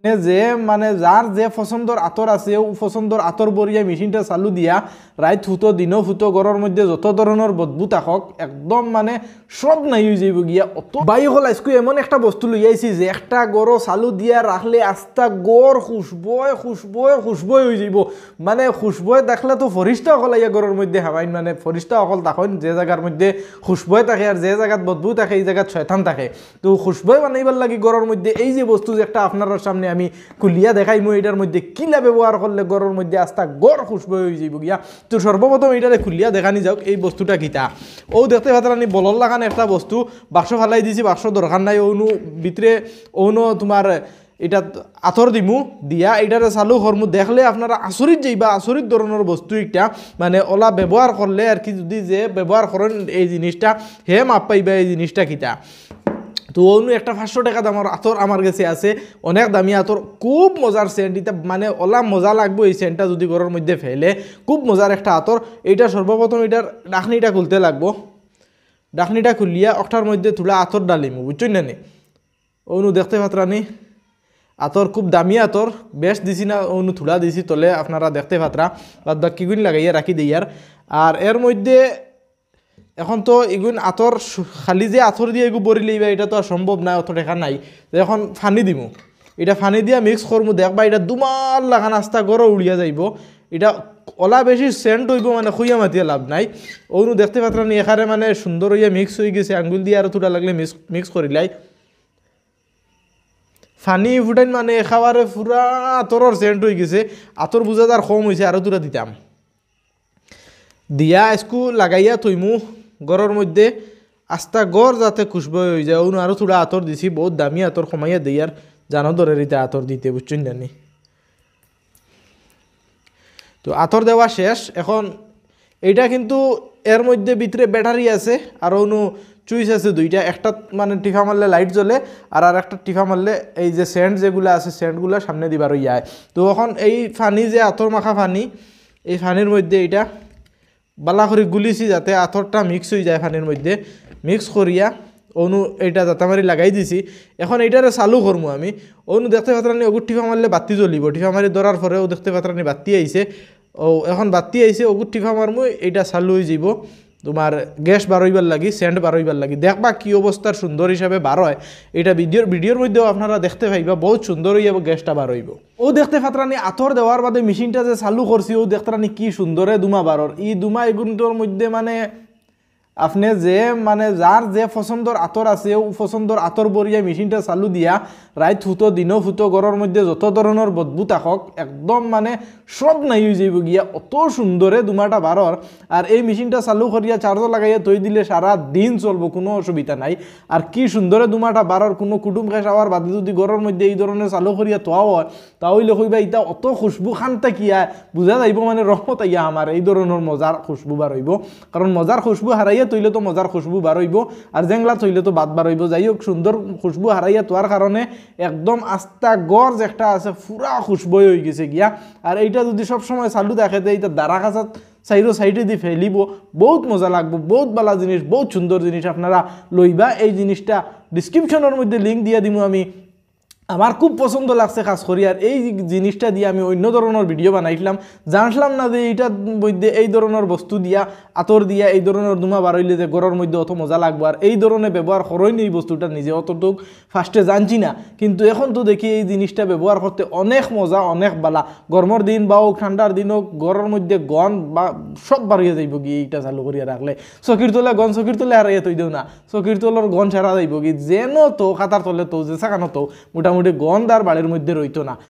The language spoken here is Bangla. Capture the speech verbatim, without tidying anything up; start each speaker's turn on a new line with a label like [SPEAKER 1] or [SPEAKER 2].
[SPEAKER 1] যে মানে যার যে পছন্দর আতর আছে ও পছন্দর আতর বরিয়া মেশিনটা চালু দিয়া রাইত হুতো দিনও হুতো ঘরের মধ্যে যত ধরনের বদবু থাকক একদম মানে সব নাই হয়ে যাইব গিয়া অত বায়ু হল আজকে এমন একটা বস্তু লইয়াইছি যে একটা গড় চালু দিয়া রাখলে আস্তা গড় খুশবয় খুশবয় খুশবয় হয়ে যাইব মানে খুশবয় দেখলে তো ফরিস্তা অকল ইয়া গড়ের মধ্যে হাবাইন মানে ফরিস্তা অকল তখন যে জায়গার মধ্যে খুশবয় থাকে আর যে জায়গাত বদবু থাকে এই জায়গাত শয়তান থাকে তো খুশবয় বানাইবার লাগি গড়ের মধ্যে এই যে বস্তু যে একটা আপনার সামনে আমি কুলিয়া দেখাই মই এটার মধ্যে কিলা ব্যবহার করলে গড়ের মধ্যে আস্তা গড় খুশবয় হয়ে যাইব গিয়া তো সর্বপ্রথম এইটারে খুলিয়া দেখানি যাওক এই বস্তুটা কিতা ও দেখতে পাতারানি বলর লাগান একটা বস্তু বাক্স ফালাই দিছি বাক্স দরকার নাই ওনু ভিতরে ওনো তোমার এটা আতর দিমু দিয়া এটারে চালু করমু দেখলে আপনারা আচরিত যাইবা আচরিত ধরনের বস্তু এটা মানে ওলা ব্যবহার করলে আর কি যদি যে ব্যবহার করেন এই জিনিসটা হে মাপ পাইবা এই জিনিসটা কিতা তো অন্য একটা পাঁচশো টাকা দামের আতর আমার কাছে আছে অনেক দামি আতর খুব মজার সেন্ট এটা মানে ওলা মজা লাগবে এই সেন্টটা যদি ঘরের মধ্যে ফেলে খুব মজার একটা আতর এইটা সর্বপ্রথম এটার ডাকনিটা খুলতে লাগবো ডাকনিটা খুলিয়া ওটার মধ্যে থোড়া আতর ডালিমু বুঝছেন না নি অনু দেখতে পাত্রানি আতর খুব দামি আতর বেশ দিছি না অনু থোড়া দিছি তলে আপনারা দেখতে পাত্রা বাদ বাকি গুণ লাগাইয়া রাখি দিয়ার আর এর মধ্যে এখন তো এগুন আতর খালি যে আতর দিয়ে এগু বরি লইবা এটা তো আর সম্ভব না অত টাকা নাই এখন ফানি দিমু এটা ফানি দিয়া মিক্স করমু দেখবা এটা দুমাল লাগান আস্তা গড় উড়িয়া যাইব এটা ওলা বেশি সেন্ট হইব মানে খুইয়া মাতিয়া লাভ নাই ওনু দেখতে পাত্রানি এখানে মানে সুন্দর হইয়া মিক্স হয়ে গেছে আঙ্গুল দিয়ে আরো থোড়া লাগলে মিক্স মিক্স করিলাই ফানি ফুটাইন মানে খাবারে পুরা আতরের সেন্ট হয়ে গেছে আতর বুঝা তার কম হয়েছে আরো থোড়া দিতাম দিয়া আজকু লাগাইয়া থইমু গড়ের মধ্যে আস্তা গড় যাতে খুশবু হয়ে যায় অনু আরো থোড়া আতর দিছি বহুত দামি আতর কমাইয়া দিই আর জানো ধরে রিতে আতর দিতে বুঝছেন জানি তো আতর দেওয়া শেষ এখন এইটা কিন্তু এর মধ্যে ভিতরে ব্যাটারি আছে আর অনু চুইস আছে দুইটা একটা মানে টিফা মারলে লাইট জ্বলে আর আর একটা টিফা মারলে এই যে সেন্ট যেগুলো আছে সেন্টগুলো সামনে দিবার ইয়া তো এখন এই ফানি যে আতর মাখা ফানি এই ফানির মধ্যে এইটা বালা করে গুলিছি যাতে আতরটা মিক্স হয়ে যায় ফানির মধ্যে মিক্স করিয়া অনু এইটা জাতামারি লাগাই দিছি এখন এইটারে চালু করমু আমি অনু দেখতে পাত্রানি ওগুর টিফা মারলে বাতি জ্বলিব টিফা মারি ধরার পরেও দেখতে পাত্রানি বাতি আইছে ও এখন বাতি আইছে ওগুর টিফা মারমু এইটা চালু হয়ে যাব তোমার গ্যাস বারইবার লাগি সেন্ট বারইবার লাগি দেখবা কি অবস্থার সুন্দর হিসাবে বার হয় এটা ভিডিওর ভিডিওর মধ্যেও আপনারা দেখতে পাইবা বহুত সুন্দর হয়ে যাব গ্যাসটা বার হইব ও দেখতে পাত্রানি আতর দেওয়ার বাদে মেশিনটা যে চালু করছি ও দেখতারানি কি সুন্দরে দুমা বারর ই দুমা এগুলোর মধ্যে মানে আপনি যে মানে যার যে পছন্দর আতর আছে ও পছন্দর আতর বরিয়া মেশিনটা চালু দিয়া রাইত হুতো দিনও হুতো ঘরের মধ্যে যত ধরনের বদবু থাকক একদম মানে সব নাই হয়ে যাইব গিয়া অত সুন্দরে দুমাটা বারর আর এই মেশিনটা চালু করিয়া চার্জও লাগাইয়া তৈ দিলে সারা দিন চলবো কোনো অসুবিধা নাই আর কি সুন্দরে দুমাটা বারর কোনো কুটুম খাই যাওয়ার বাদে যদি ঘরের মধ্যে এই ধরনের চালু করিয়া তোয়াও হয় তাহলে কইবা ইটা অত খুশবু খানটা কিয়া বুঝা যাইব মানে রহমত আইয়া আমার এই ধরনের মজার খুশবু বার হইব কারণ মজার খুশবু হারাইয়া তৈলে তো মজার খুশবু বার হইব আর জেংলা তৈলে তো বাদ বার হইব যাই হোক সুন্দর খুশবু হারাইয়া তোয়ার কারণে একদম আস্তা গড় একটা আছে পুরা খুশবু হয়ে গেছে গিয়া আর এইটা যদি সব সময় চালু দেখে দেয় এটা দাঁড়া কাছাত সাইডো সাইডে দিয়ে ফেলিব বহুত মজা লাগবে বহুত ভালো জিনিস বহুত সুন্দর জিনিস আপনারা লইবা এই জিনিসটা ডিসক্রিপশনের মধ্যে লিঙ্ক দিয়ে দিব আমি আমার খুব পছন্দ লাগছে খাস করি আর এই জিনিসটা দিয়ে আমি অন্য ধরনের ভিডিও বানাইছিলাম জানলাম না যে এইটার মধ্যে এই ধরনের বস্তু দিয়া আতর দিয়া এই ধরনের দুমা বার হইলে যে গড়ের মধ্যে অত মজা লাগবে আর এই ধরনের ব্যবহার করেনি এই বস্তুটা নিজে অতটুক ফার্স্টে জানছি না কিন্তু এখন তো দেখি এই জিনিসটা ব্যবহার করতে অনেক মজা অনেক বালা গরমের দিন বা হোক ঠান্ডার দিন হোক গড়ের মধ্যে গন বা সব বার হয়ে যাইব কি এইটা চালু করিয়া রাখলে চকির তোলে গন চকির তোলে হারাইয়া তৈ দেও না চকির তোলের গন ছাড়া যাইব কি যেন তো খাতার তলে তো যে সাকানো তো মোটামুটি গন্ধ আর বাড়ির মধ্যে রইতো না।